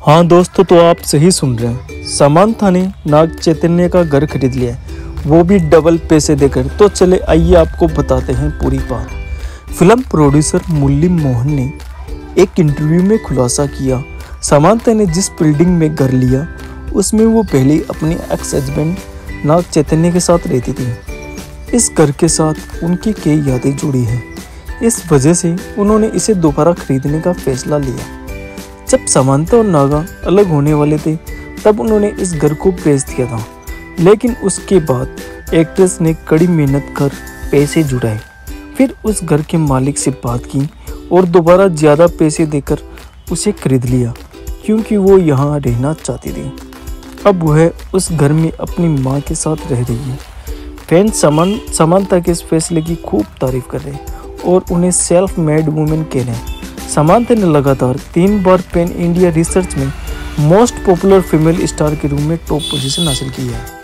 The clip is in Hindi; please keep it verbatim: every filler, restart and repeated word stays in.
हाँ दोस्तों, तो आप सही सुन रहे हैं। समांथा ने नाग चैतन्य का घर खरीद लिया है, वो भी डबल पैसे देकर। तो चले आइए आपको बताते हैं पूरी बात। फिल्म प्रोड्यूसर मुरली मोहन ने एक इंटरव्यू में खुलासा किया, समांथा ने जिस बिल्डिंग में घर लिया उसमें वो पहले अपने एक्स हस्बैंड नाग चैतन्य के साथ रहती थी। इस घर के साथ उनकी कई यादें जुड़ी हैं, इस वजह से उन्होंने इसे दोबारा खरीदने का फैसला लिया। जब समांथा और नागा अलग होने वाले थे तब उन्होंने इस घर को बेच दिया था, लेकिन उसके बाद एक्ट्रेस ने कड़ी मेहनत कर पैसे जुटाए, फिर उस घर के मालिक से बात की और दोबारा ज़्यादा पैसे देकर उसे खरीद लिया, क्योंकि वो यहाँ रहना चाहती थी। अब वह उस घर में अपनी माँ के साथ रह रही है। फैंस समान समांथा के इस फैसले की खूब तारीफ कर रहे हैं और उन्हें सेल्फ मेड वुमेन कह रहे हैं। समांथा ने लगातार तीन बार पैन इंडिया रिसर्च में मोस्ट पॉपुलर फीमेल स्टार के रूप में टॉप पोजीशन हासिल की है।